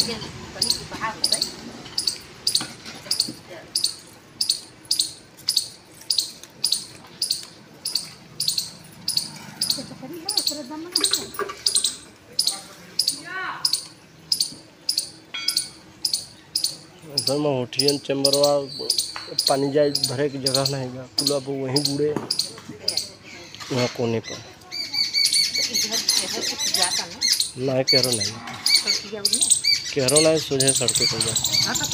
घर में होठियन चैम्बरवा पानी जाए भरे की जगह नहीं बा, पुला पर वहीं बुड़े वहाँ कोने पर ना केरो नहीं केरो नहीं सोझे सड़के पर जा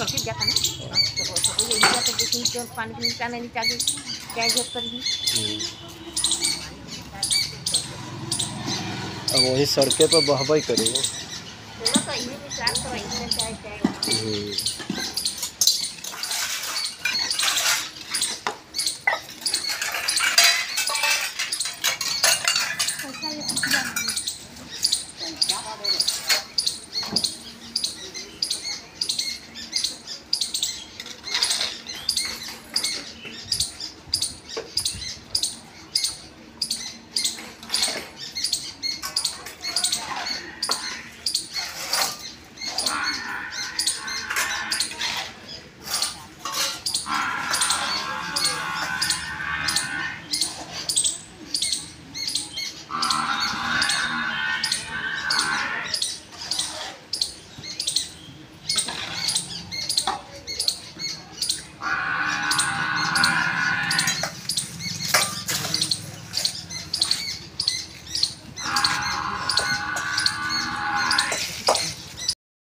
अब वही सड़के पर बहबई करेंगे।